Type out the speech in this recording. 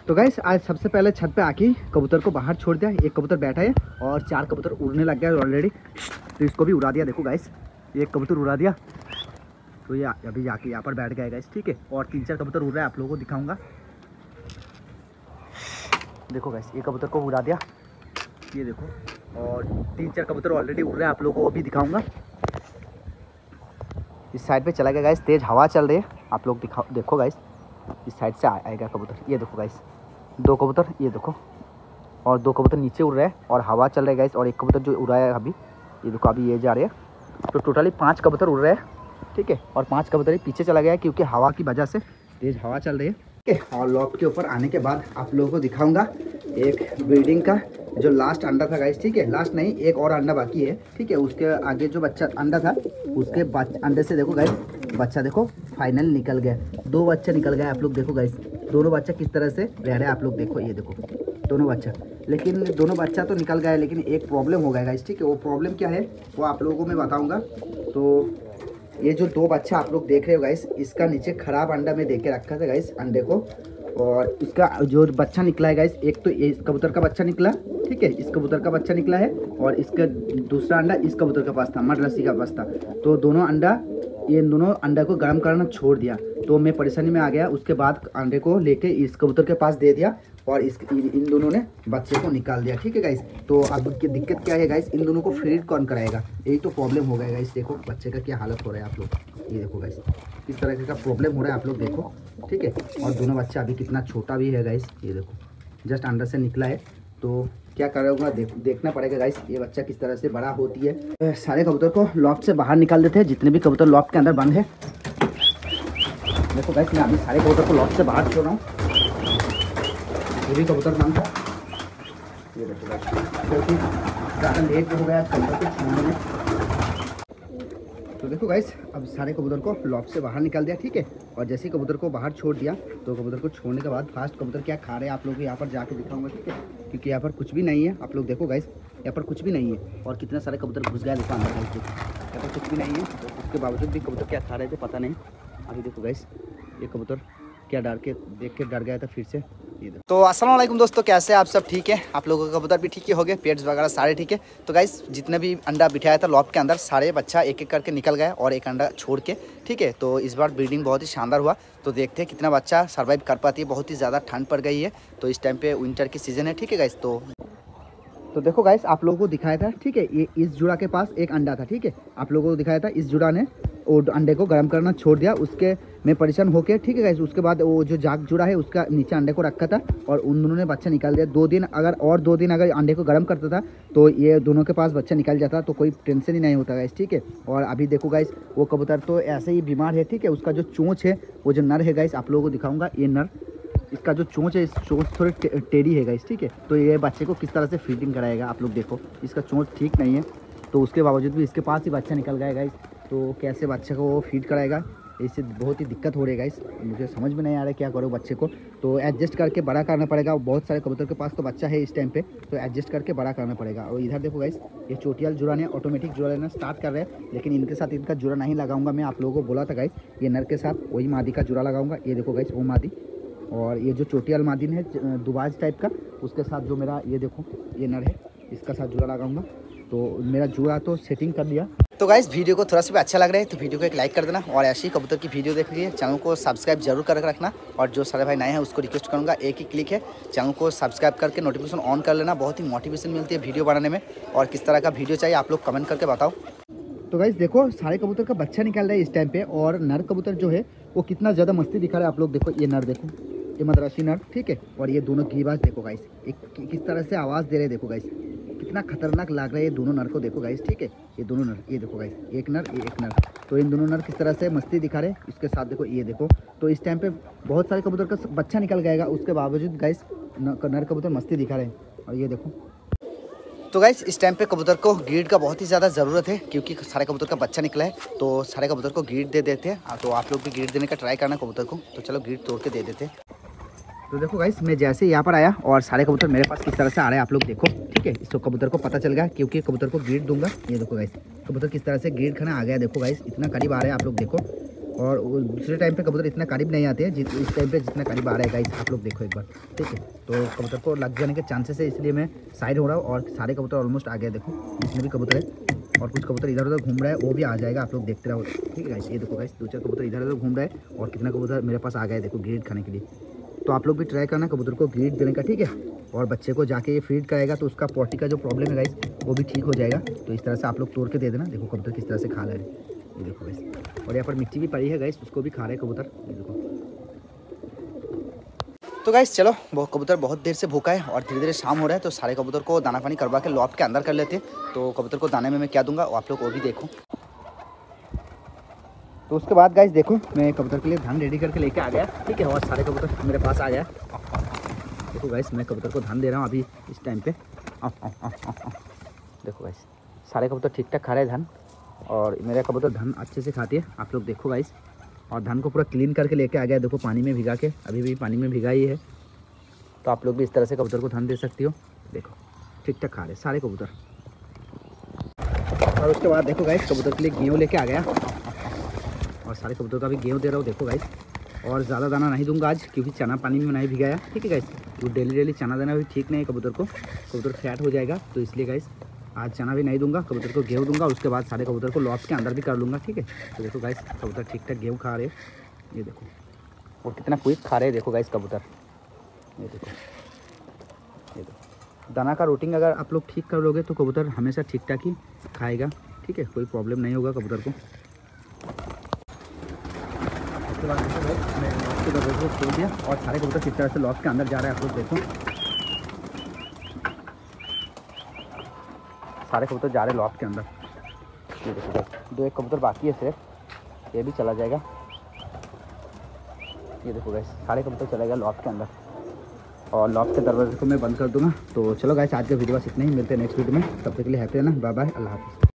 तो गाइस आज सबसे पहले छत पे आके कबूतर को बाहर छोड़ दिया। एक कबूतर बैठा है और 4 कबूतर उड़ने लग गया ऑलरेडी, तो इसको भी उड़ा दिया। देखो गाइस एक कबूतर उड़ा दिया, तो ये अभी जाके यहाँ पर बैठ गया गाइस, ठीक है। और 3-4 कबूतर उड़ रहा है, आप लोगों को दिखाऊंगा। देखो गाइस ये कबूतर को उड़ा दिया, ये देखो। और 3-4 कबूतर ऑलरेडी उड़ रहे हैं, आप लोगों को भी दिखाऊंगा। इस साइड पे चला गया गाइस, तेज़ हवा चल रही है, आप लोग देखो गाइस। इस साइड से आएगा कबूतर, ये देखो गाइस 2 कबूतर, ये देखो। और 2 कबूतर नीचे उड़ रहे हैं और हवा चल रहा है गाइस। और एक कबूतर जो उड़ा है अभी, ये देखो अभी ये जा रहे हैं। तो टोटली 5 कबूतर उड़ रहे हैं, ठीक है। और 5 कबूतर पीछे चला गया है क्योंकि हवा की वजह से तेज़ हवा चल रही है, ठीक है। और लॉफ्ट के ऊपर आने के बाद आप लोगों को दिखाऊंगा एक ब्रीडिंग का जो लास्ट अंडा था गाइस, ठीक है। लास्ट नहीं, एक और अंडा बाकी है, ठीक है। उसके आगे जो बच्चा अंडा था, उसके अंडे से देखो गाइस बच्चा देखो फाइनल निकल गया। 2 बच्चे निकल गए, आप लोग देखो गाइस। दोनों बच्चा किस तरह से रह रहे हैं आप लोग देखो, ये देखो दोनों बच्चा। लेकिन दोनों बच्चा तो निकल गया है, लेकिन एक प्रॉब्लम हो गया गाइस, ठीक है। वो प्रॉब्लम क्या है वो आप लोगों को मैं बताऊँगा। तो ये जो 2 बच्चा आप लोग देख रहे हो गाइस, इसका नीचे ख़राब अंडा में दे के रखा था गाइस अंडे को। और इसका जो बच्चा निकला है गाइस, एक तो इस कबूतर का बच्चा निकला, ठीक है। इस कबूतर का बच्चा निकला है और इसका दूसरा अंडा इस कबूतर के पास था, मड रस्सी का पास था। तो दोनों अंडा, ये दोनों अंडा को गर्म करना छोड़ दिया, तो मैं परेशानी में आ गया। उसके बाद अंडे को लेके इस कबूतर के पास दे दिया और इन दोनों ने बच्चे को निकाल दिया, ठीक है गाइस। तो अब की दिक्कत क्या है गाइस, इन दोनों को फीड कौन कराएगा, यही तो प्रॉब्लम हो गया गाइस। देखो बच्चे का क्या हालत हो रहा है आप लोग, ये देखो गाइस किस तरह का प्रॉब्लम हो रहा है आप लोग देखो, ठीक है। और दोनों बच्चा अभी कितना छोटा भी है गाइस, ये देखो जस्ट अंडर से निकला है। तो क्या करूँगा देखना पड़ेगा गाइस, ये बच्चा किस तरह से बड़ा होती है। सारे कबूतर को लॉफ्ट से बाहर निकाल देते हैं, जितने भी कबूतर लॉफ्ट के अंदर बंद है। देखो गाइस मैं अभी सारे कबूतर को लॉफ्ट से बाहर छोड़ रहा हूँ, ये भी कबूतर बंद था, ये देखो गाइस। क्योंकि ज़्यादा लेट हो गया कबूतर को छोड़ने में। तो देखो गाइस अब सारे कबूतर को लॉफ्ट से बाहर निकाल दिया, ठीक है। और जैसे ही कबूतर को बाहर छोड़ दिया, तो कबूतर को छोड़ने के बाद फास्ट कबूतर क्या खा रहे हैं आप लोग को यहाँ पर जाके दिखाऊंगा, ठीक है। क्योंकि यहाँ पर कुछ भी नहीं है, आप लोग देखो गाइस यहाँ पर कुछ भी नहीं है। और कितने सारे कबूतर घुस गए देखो अंदर गाइस, यहाँ पर कुछ भी नहीं है। उसके बावजूद भी कबूतर क्या खा रहे थे पता नहीं। अभी देखो गाइस ये कबूतर क्या देख के डर गया था फिर से। तो अस्सलाम वालेकुम दोस्तों, कैसे आप सब ठीक है? आप लोगों का कबूतर भी ठीक ही हो गए, पेट्स वगैरह सारे ठीक है। तो गाइस जितने भी अंडा बिठाया था लॉफ्ट के अंदर, सारे बच्चा एक एक करके निकल गया और एक अंडा छोड़ के, ठीक है। तो इस बार ब्रीडिंग बहुत ही शानदार हुआ। तो देखते हैं कितना बच्चा सर्वाइव कर पाती है। बहुत ही ज़्यादा ठंड पड़ गई है, तो इस टाइम पे विंटर की सीज़न है, ठीक है गाइस। तो देखो गाइस आप लोगों को दिखाया था, ठीक है। ये इस जुड़ा के पास एक अंडा था, ठीक है। आप लोगों को दिखाया था इस जुड़ा ने वो अंडे को गर्म करना छोड़ दिया, उसके में परेशान होके, ठीक है गाइस। उसके बाद वो जो जाग जुड़ा है उसका नीचे अंडे को रखा था और उन दोनों ने बच्चा निकाल दिया। 2 दिन अगर अंडे को गर्म करता था तो ये दोनों के पास बच्चा निकल जाता, तो कोई टेंशन ही नहीं होता गाइस, ठीक है। और अभी देखो गाइस वो कबूतर तो ऐसे ही बीमार है, ठीक है। उसका जो चोंच है, वो जो नर है गाइस, आप लोगों को दिखाऊंगा। ये नर, इसका जो चोंच है, इस चोंच थोड़ी टेढ़ी है गाइस, ठीक है। तो ये बच्चे को किस तरह से फीडिंग कराएगा आप लोग देखो, इसका चोंच ठीक नहीं है। तो उसके बावजूद भी इसके पास ही बच्चा निकल गया गाइस। तो कैसे बच्चे को वो फीड कराएगा, इससे बहुत ही दिक्कत हो रही है गाइस। मुझे समझ में नहीं आ रहा है क्या करो बच्चे को। तो एडजस्ट करके बड़ा करना पड़ेगा। बहुत सारे कबूतर के पास तो बच्चा है इस टाइम पे, तो एडजस्ट करके बड़ा करना पड़ेगा। और इधर देखो गाइस ये चोटियाल जुड़ा ने ऑटोमेटिक जुड़ा लेना स्टार्ट कर रहे हैं, लेकिन इनके साथ इनका जुड़ा नहीं लगाऊंगा मैं। आप लोगों को बोला था गाइस ये नर के साथ वही मादी का जुड़ा लगाऊंगा। ये देखो गाइस वो मादी, और ये जो चोटियाल मादिन है दुबाज टाइप का, उसके साथ जो मेरा ये देखो ये नर है, इसका साथ जुड़ा लगाऊंगा। तो मेरा जुड़ा तो सेटिंग कर दिया। तो गाइस वीडियो को थोड़ा सा भी अच्छा लग रहा है तो वीडियो को एक लाइक कर देना, और ऐसी कबूतर की वीडियो देख लीजिए। चैनल को सब्सक्राइब जरूर करके रखना। और जो सारे भाई नए हैं उसको रिक्वेस्ट करूँगा, एक ही क्लिक है, चैनल को सब्सक्राइब करके नोटिफिकेशन ऑन कर लेना। बहुत ही मोटिवेशन मिलती है वीडियो बनाने में। और किस तरह का वीडियो चाहिए आप लोग कमेंट करके बताओ। तो गाइस देखो सारे कबूतर का बच्चा निकाल रहा है इस टाइम पे, और नर कबूतर जो है वो कितना ज़्यादा मस्ती दिखा रहा है आप लोग देखो। ये नर देखो, ये मद्रासी नर, ठीक है। और ये दोनों गिरिबाज देखो गाइस, एक किस तरह से आवाज़ दे रहे हैं देखो गाइस, कितना खतरनाक लग रहा है ये दोनों नर को देखो गाइस, ठीक है। ये दोनों नर, ये देखो गाइस, एक नर ये एक नर। तो इन दोनों नर किस तरह से मस्ती दिखा रहे हैं, इसके साथ देखो ये देखो। तो इस टाइम पे बहुत सारे कबूतर का बच्चा निकल गएगा, उसके बावजूद गाइस नर कबूतर मस्ती दिखा रहे हैं। और ये देखो तो गाइस इस टाइम पे कबूतर को गीड का बहुत ही ज़्यादा ज़रूरत है, क्योंकि सारे कबूतर का बच्चा निकला है। तो सारे कबूतर को गीड दे देते हैं। तो आप लोग भी गीड देने का ट्राई करना कबूतर को। तो चलो गीड तोड़ के दे देते हैं। तो देखो गाइस मैं जैसे यहाँ पर आया और सारे कबूतर मेरे पास किस तरह से आ रहे हैं आप लोग देखो, ठीक है। इसको कबूतर को पता चल गया क्योंकि कबूतर को गीड दूंगा। ये देखो गाइस कबूतर किस तरह से गीड खाना आ गया, देखो गाइस इतना करीब आ रहा है आप लोग देखो। और दूसरे टाइम पे कबूतर इतना करीब नहीं आते हैं इस टाइम पे जितना करीब आ रहा है गाइस, आप लोग देखो एक बार, ठीक है। तो कबूतर को लग जाने के चांसेस है, इसलिए मैं साइड हो रहा हूँ। और सारे कबूतर ऑलमोस्ट आ गए, देखो इसमें भी कबूतर है और कुछ कबूतर इधर उधर घूम रहा है, वो भी आ जाएगा, आप लोग देखते रहो, ठीक है गाइस। ये देखो गाइस 2-4 कबूतर इधर उधर घूम रहा है और कितना कबूतर मेरे पास आ गया है, देखो ग्रीड खाने के लिए। तो आप लोग भी ट्राई करना कबूतर को ग्रीड देने का, ठीक है। और बच्चे को जाके ये फीड कराएगा तो उसका पॉटी का जो प्रॉब्लम है गाइस वो भी ठीक हो जाएगा। तो इस तरह से आप लोग तोड़ के दे देना। देखो कबूतर किस तरह से खा रहे हैं, ये देखो गाइस। और यहाँ पर मिट्टी भी पड़ी है गाइस, उसको भी खा रहे हैं कबूतर, ये देखो। तो गाइस चलो, वो कबूतर बहुत देर से भूखा है और धीरे धीरे शाम हो रहा है, तो सारे कबूतर को दाना पानी करवा के लॉफ्ट के अंदर कर लेते हैं। तो कबूतर को दाने में मैं क्या दूंगा आप लोग वो भी देखो। तो उसके बाद गाइस देखो, मैं कबूतर के लिए धान रेडी करके लेके आ गया, ठीक है। और सारे कबूतर मेरे पास आ गया। देखो गाइस मैं कबूतर को धान दे रहा हूँ अभी इस टाइम पे। देखो गाइस सारे कबूतर ठीक ठाक खा रहे हैं धान, और मेरे कबूतर धान अच्छे से खाती है, आप लोग देखो गाइस। और धान को पूरा क्लीन करके लेके आ गया, देखो पानी में भिगा के, अभी भी पानी में भिगा ही है। तो आप लोग भी इस तरह से कबूतर को धान दे सकती हो। देखो ठीक ठाक खा रहे सारे कबूतर। और उसके बाद देखो गाइस कबूतर के लिए गेहूँ लेके आ गया, और सारे कबूतर का भी गेहूँ दे रहा हूँ, देखो गाइस। और ज़्यादा दाना नहीं दूंगा आज, क्योंकि चना पानी में नहीं भिगाया, ठीक है गाइस। तो डेली चना देना भी ठीक नहीं है कबूतर को, कबूतर फैट हो जाएगा। तो इसलिए गाइस आज चना भी नहीं दूंगा, कबूतर को गेहूँ दूंगा। उसके बाद सारे कबूतर को लॉफ्ट के अंदर भी कर लूँगा, ठीक है। तो देखो गाइस कबूतर ठीक ठाक गेहूँ खा रहे हैं, ये देखो। और कितना क्विक खा रहे हैं देखो गाइस कबूतर, ये देखो, ये देखो। दाना का रूटीन अगर आप लोग ठीक कर लोगे तो कबूतर हमेशा ठीक ठाक ही खाएगा, ठीक है, कोई प्रॉब्लम नहीं होगा कबूतर को। उसके बाद देखो भाई मैं लॉफ्ट के दरवाजे को खोल दिया और सारे कबूतर किस तरह से लॉफ्ट के अंदर जा रहे हैं आप लोग देखो। सारे कबूतर जा रहे हैं लॉफ्ट के अंदर, ये देखो। 2-1 कबूतर बाकी है सिर्फ, ये भी चला जाएगा, ये देखो गाइस सारे कबूतर चला गया लॉफ्ट के अंदर। और लॉफ्ट के दरवाजे को मैं बंद कर दूंगा। तो चलो गाइस आज का वीडियो बस इतना ही, मिलते हैं नेक्स्ट वीडियो में, तब तक के लिए हैप्पी रहना, बाय बाय, अल्लाह हाफिज़।